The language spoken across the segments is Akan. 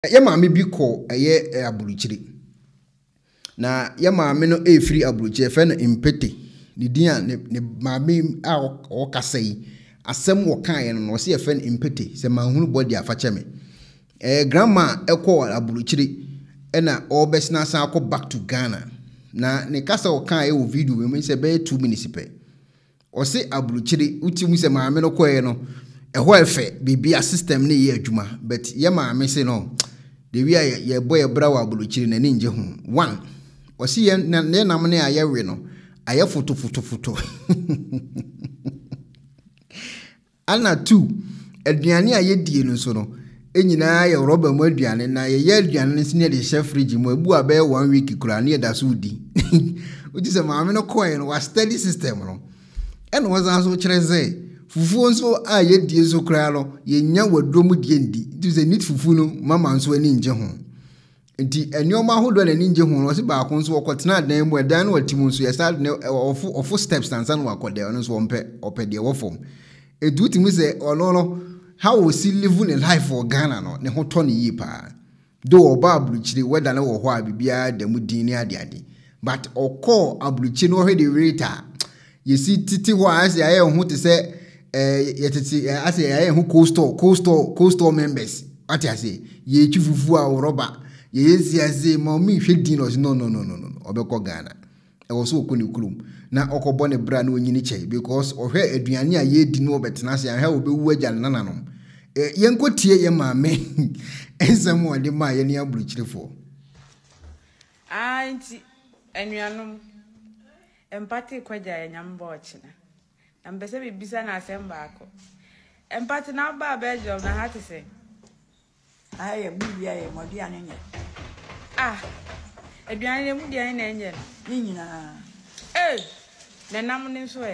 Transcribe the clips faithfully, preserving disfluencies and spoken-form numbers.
ye maame bi ko eye abuluchiri na ye maame no e free abuluchiri fe no impete ni dia ne maame a o kasa yi asem wo kan ye no se ye fe no impete se manhunu body afache me eh grandma e ko abuluchiri e na o besina san akọ back to Ghana na ne kasa wo kan ye wo video we me se be two minutes pe o se abuluchiri uti mu se maame no ko ye no e ho efe bibia system ne ye adwuma but ye maame se no the way ye boy bra wa abuluchiri na ninje hu one o si ye na nam ne aye we no aye foto foto foto ana two aduane aye die no so no enyina ye roba mu aduane na ye ye aduane ne sine de chef fridge mu abu abe one week kura ne da so udi odi se maame no coin no wa steady system no eno wazan so kire ze fufu nso a ye die so kura no ye nya wadom die ndi odi se nit fufu no mama nso ani nje ho nti enioma hodo na ani nje ho no se ba ko nso okotena dan mu dan no watim nso ye start ofu ofu steps nansa no akode no nso ompe opede wo fom edu timu se ono no how we see living a life for Ghana no ne ho to ne yi pa do oba abuluchiri weda na wo ho abibia da mu din ne ade ade but okọ abuluchiri no hwe de rate you see titi ho ase aye ho te se eh yetiti ase aye ho coastal coastal coastal members ati ase ye chifufu a roba ye yesi ase ma mi hwe din no no no no no obekọ Ghana e wo so okoni kurum na okobo ne bra na onyini chei because ohwe aduane a ye di no obetena ase ahwe obewu agya nananom eh yenkotie ye maame ensem wode ma ye ne abuluchirifo anti enuanom empathy kwaja enyambo ochina na mbese bibisa na asemba ako empathy na ba bejo na hati se aye bibia ye modiane nye ah aduane ne mudiane na enye nyina eh na nam ne so e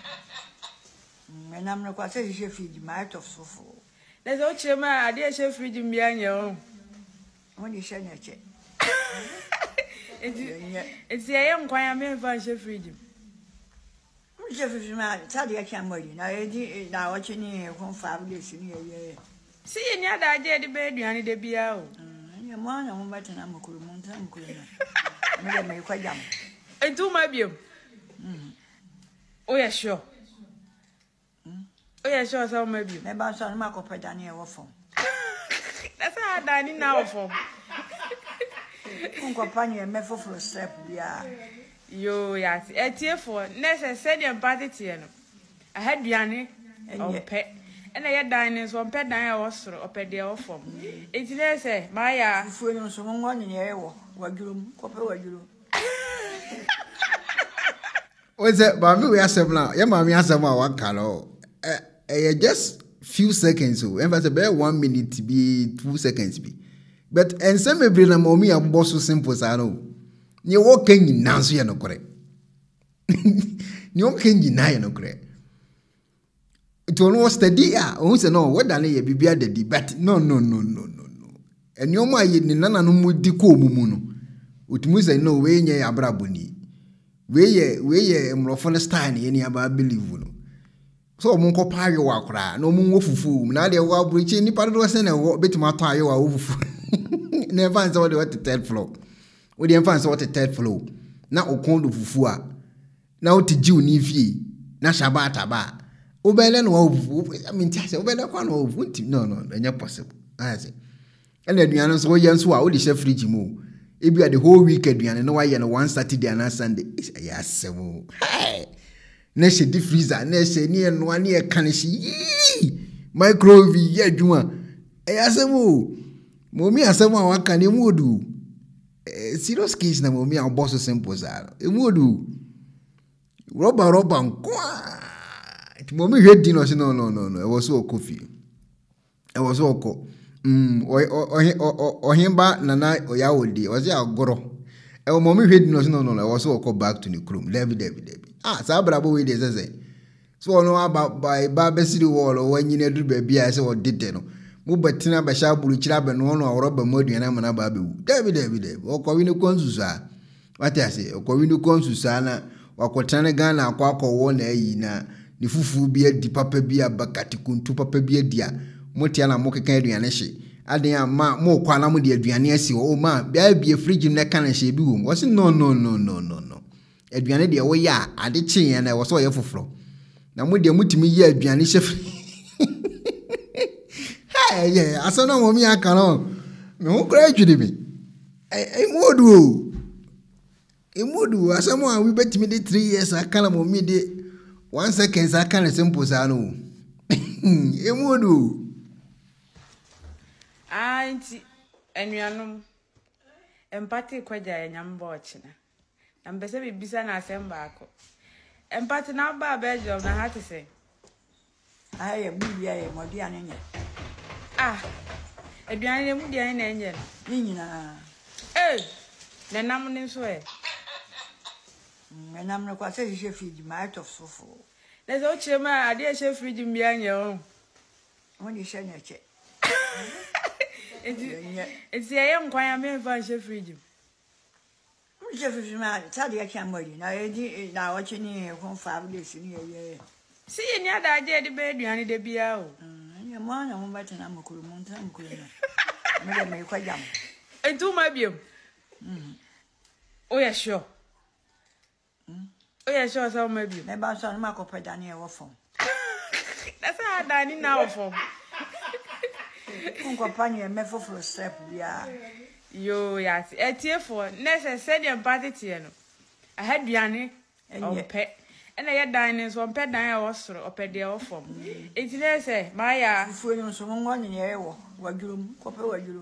me nam no kwa se je fridge ma out of sofu na zo chema ade she fridge mbia nye o woni she nya che enti enti ye nkwan ya me fa she fridge mo je fridge ma ta de ya mori na edi na wo chi ni kon fa bude si ni ye si ye ni ada je de be aduane de bia o ni mo na mo bata na mukuru mo nta mukuru na me de me kwa jam entu ma biem mm o ya sure oh yeah, sure, so maybe. Me ba so na ko pedani e wo fom. That's how dani na wo fom. Kun ko pani e me foforo step bia. Yo, yes. E tie for nese said your party tie no. I had duane on pet. And I had dining so on pet dan e wo soro opede e wo fom. E ti le se ma ya fufu no so mo nyi e wo wajurum ko pe wajurum. Oze ba mi we asem na ye ma mi asem a waka no. Eh eh just few seconds so en say be one minute be two seconds be but en say me bre na momi abbo so simple sa no ni wo kan nyina so ye no kore ni wo kan nyina ye no kore to no study ah o say no weda na ye bibia dadi but no no no no no no eni o ma ye ni nana no mu di ko mumu no otumu say no we nye abraboni we ye we ye mrofo ne style ye ni aba believe no so mo nko paawe wa kora na mo wo fufu na de wa aburichi ni pa do se na wo betima to aye wa wo fufu na fan se wo de what third floor wo de fan se what third floor na okon do fufu a na wo tiji oni fie na shaba taba wo bele no wo fufu I mean ti ase wo bele kwa no wo fufu no no enya possible ase ele aduane so wo ye nso a wo de chef fridge mu e bia the whole week aduane no wa ye no one Saturday and Sunday ya asemo hey na she di freezer na she ni eno ani e kan she microwave ye adwuma e asemo momi asemo a waka ne muodu serious case na momi a boss simple za e muodu roba roba nkwa ti momi hwe di no no no no no e was so coffee e was so ko mm o ohimba nana oyawodi o se agoro e momi hwe di no no no e was so ko back to the room level level ah sabrabo we dey say so no aba by ba besiri wall o wanyina du ba bia say o dede no mo batina ba sha bulu kira ba no no awroba moduana mana ba bewu david david david o ko wini konsusa wati ase o ko wini konsusa na wakotane Ghana akwa akwo na ayi na ni fufu bia di papa bia bakati kuntu papa bia dia motia na mo keka aduane hye aden ma mo kwa na mo de aduane asi o ma bia bia fridge na ka na hye bi wo wo se no no no no no no aduane de wo ya ade kyen na wo so ye foforo na mo de mutimi ye aduane hye hey yeah asana mo mi aka no me ho kra adwudi bi e modu o e modu asamo a we betimi de three years aka na mo mi de one second aka na simple sa no e modu Auntie, enuanum empathy kwaja enyambo ochina. Na mbese bibisa na asemba ako. Empathy na ba bejo na hati se. Aye bibia ye modi anenye. Ah. Eduane ne mudi ane na enye. Ni nyina. Eh. Na nam ne so e. Me nam no kwa se hye fridge ma out of sofo. Na so chema ade e hye fridge mbi anye o. Woni hye na che. It's a young choir man for a fridge. Jeffrey man, tell the camera. Now, now watching you from five days in here. See, any other idea the baby and the beer. Your man, I'm better than I'm a cool mountain. Maybe make quite young. And two my beer. Oh, yeah, sure. Oh, yeah, sure, so maybe. Maybe I'm sorry, Marco Pedania or phone. That's how I dine now for. Company me for for step ya yo yes e tie for nese said your party tie no I had duane on pet and I had dining so on pet dan I was opede o form it dey say my ya fu no so mo nwan ye wo wajurum kope wajuru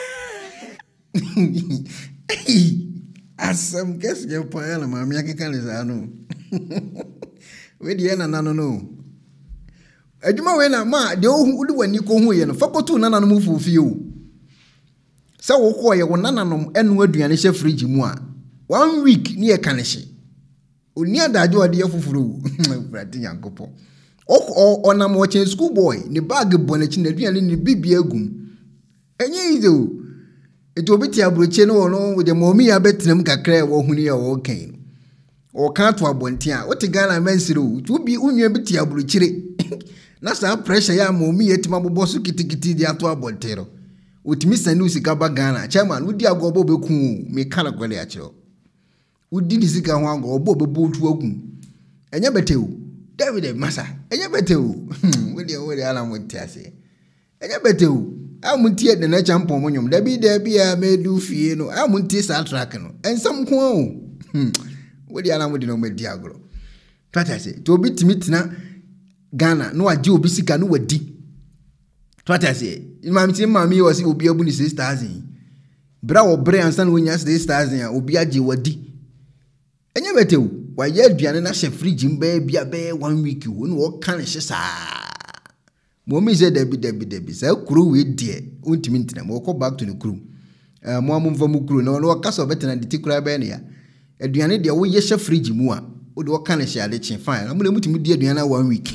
asam kes je pa na ma mi akeka le sa no we die na na no no adwuma we na ma de ohu udi wani ko hu ye no fakotu nana no mufufi o se wo ko ye wo nana no enu aduane hye fridge mu a one week ni e kanehye oni adajo ode afufuru brati yankopo o onam wo chen school boy ni bag bonachi na aduane ni bibia gum enye izo eto obiti abroche no no de momi ya betenam kakra wo hunu ye wo kan o kan to abonte a wote Ghana mansiro tu bi unwa biti abrochire na sa pressure ya momi yetima boboso kitikiti di ato abontero otimi sani usika ba Ghana chairman wudi agobo beku me kana kwele akiro wudi di sika ho ago obo bebo tu agu enye betewu David Masa enye betewu wudi wudi ala monti ase enye betewu amunti de na champo monyom da bi da bi ya medu fie no amunti sa track no ensam ko o wudi ala mudi no medi agro twata se to obi timi tina Ghana no aje obi sika no wadi twata se imam ti mami wo si obi abu ni six thousand bra wo bre ansa no nya six thousand a obi aje wadi enye betewu wa ye aduane na hye fridge mba bia be one week wo no wo kan hye saa mo mi ze debi debi debi sa kuru we die ontimi ntina mo ko back to the crew eh mo amumva mu crew no no kasa obetena de tikura be ne ya aduane de wo ye hye fridge mu a wo de wo kan hye ade chen fine na mo le mutimi die aduane na one week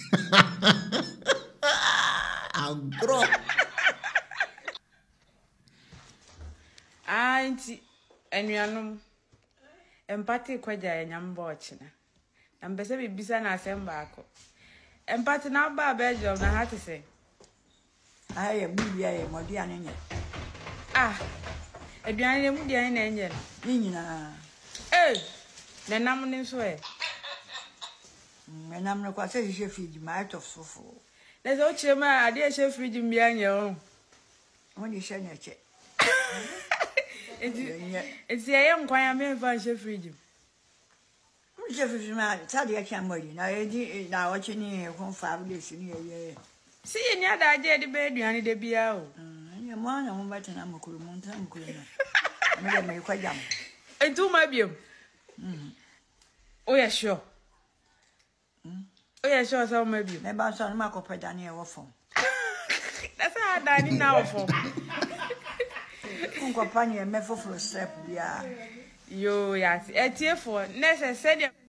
agro Auntie, enuanum empathy kwaja enyambo ochina. Na mbese bibisa na asemba ako. Empathy na ba bejo na hati se. Aye bibia ye modi anenye. Ah. Eduane ne mudi ane na enye. Ni nyina. Eh. Na nam ne so e. Me nam no kwa se hye fridge ma out of sofo. Na so chema ade e hye fridge mbi anye o. Woni hye na che. It's a young choir man for a fridge. Jeffrey man, tell the camera. Now, now watching you from five days in here. See, any other idea the baby and the beer. Your man, I'm better than I'm a cool mountain. Maybe make quite young. And do my beer. Oh, yeah, sure. Oh, yeah, sure, so maybe. Maybe I'm sorry, Marco Pedania or phone. That's how I died now for. Company me for for step ya. Yo, yes. E tie for. Nese said